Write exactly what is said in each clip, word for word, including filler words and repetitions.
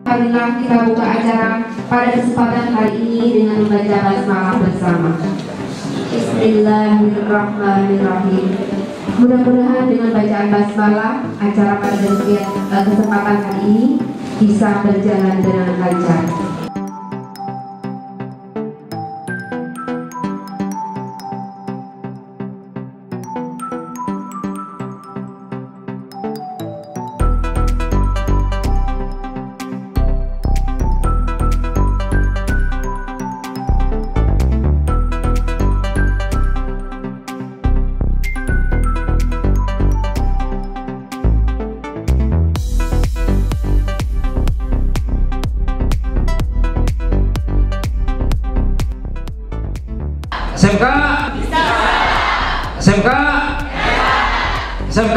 Marilah kita buka acara pada kesempatan hari ini dengan membaca basmalah bersama. Bismillahirrahmanirrahim. Mudah-mudahan dengan bacaan basmalah acara pada kesempatan hari ini bisa berjalan dengan lancar. S M K, S M K, S M K.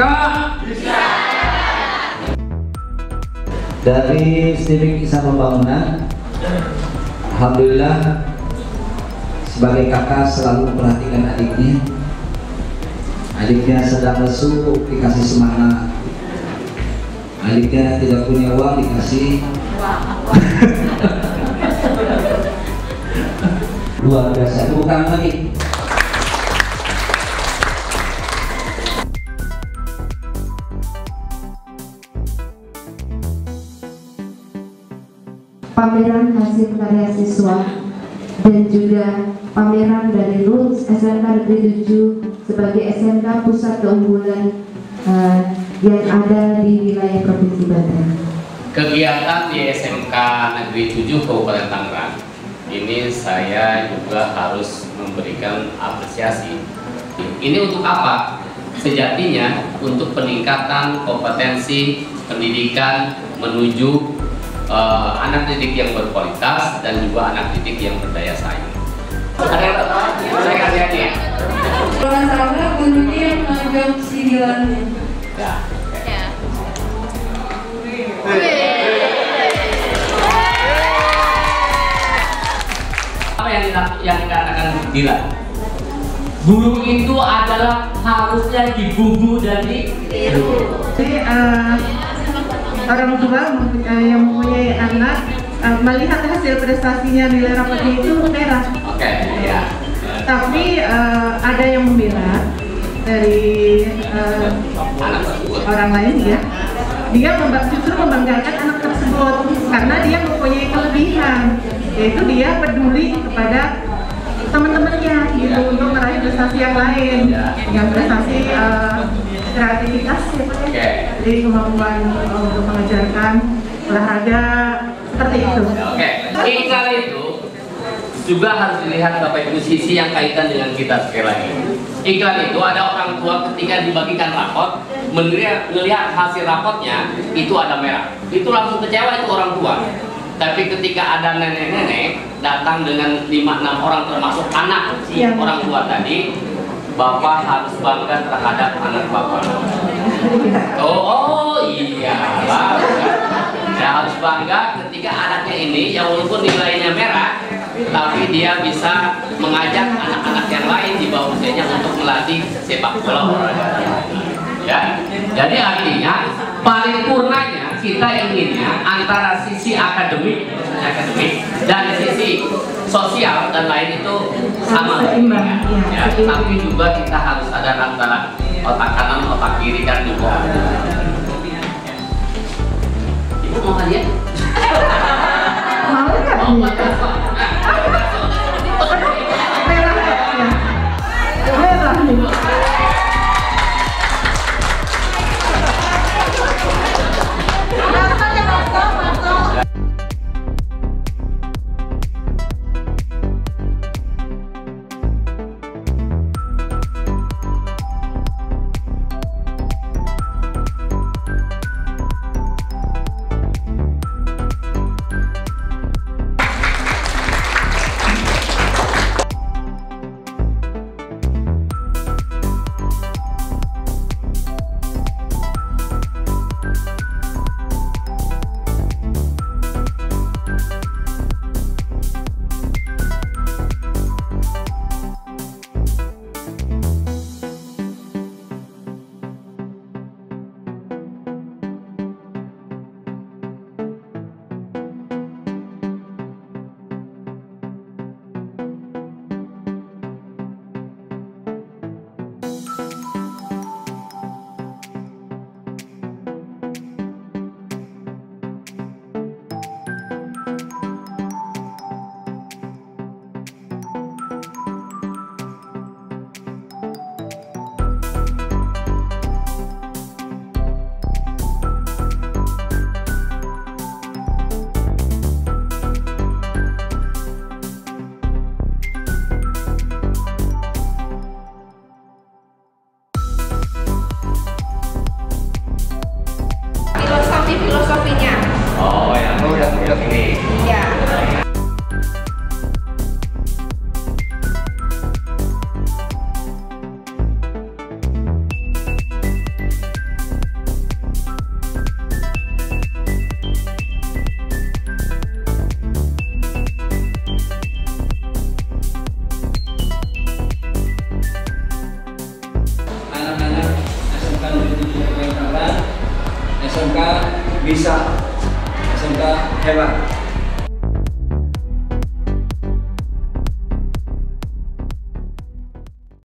Dari Stibik Kisah Pembangunan, alhamdulillah sebagai kakak selalu memperhatikan adiknya. Adiknya sedang lesu, dikasih semangat. Adiknya tidak punya uang, dikasih luar biasa. Bukan lagi. Pameran hasil karya siswa dan juga pameran dari Roots S M K Negeri tujuh sebagai S M K pusat keunggulan uh, yang ada di wilayah Provinsi Banten. Kegiatan di S M K Negeri tujuh Kabupaten Tangerang ini saya juga harus memberikan apresiasi. Ini untuk apa? Sejatinya untuk peningkatan kompetensi pendidikan menuju uh, anak didik yang berkualitas dan juga anak didik yang berdaya saing. Ada saya kasih hadiah. Kalau salah gurunya yang mengajar sidilannya. Ya. Apa yang yang dikatakan gila? Guru itu adalah harusnya dibubu dan ditiru. Jadi uh, orang tua uh, yang mempunyai anak uh, melihat hasil prestasinya nilai rapotnya itu merah. Oke, okay, ya. Tapi uh, ada yang membela dari uh, orang lain ya. Dia memba justru membanggakan anak tersebut karena dia mempunyai kelebihan, yaitu dia peduli kepada teman-temannya gitu untuk meraih prestasi yang lain dengan prestasi uh, kreativitas ya Pak ya. Jadi kemampuan uh, untuk mengajarkan olahraga seperti itu. Oke, iklan itu juga harus dilihat Bapak Ibu sisi yang kaitan dengan kita sekali lagi. Iklan itu ada orang tua ketika dibagikan rapot, melihat, melihat hasil rapotnya itu ada merah, itu langsung kecewa itu orang tua. Tapi ketika ada nenek-nenek datang dengan lima enam orang termasuk anak si ya. Orang tua tadi, Bapak harus bangga terhadap anak Bapak. Oh, oh iya, saya harus bangga ketika anaknya ini yang walaupun nilainya merah, tapi dia bisa mengajak anak-anak yang lain di bawah usianya untuk melatih sepak bola olahraga. Ya, jadi artinya paripurnanya kita inginnya antara sisi akademik, akademik dan sisi sosial dan lain itu sama. Ya, tapi juga kita harus sadar antara otak kanan, otak kiri kan juga. Ibu mau hadiah? Mau nggak? Oh, makasih. Merah nih. Oh, yang Oh, udah, udah. ini. Ya. Anak-anak S M K Negeri tujuh Bayangkara, S M K bisa, S M K hebat.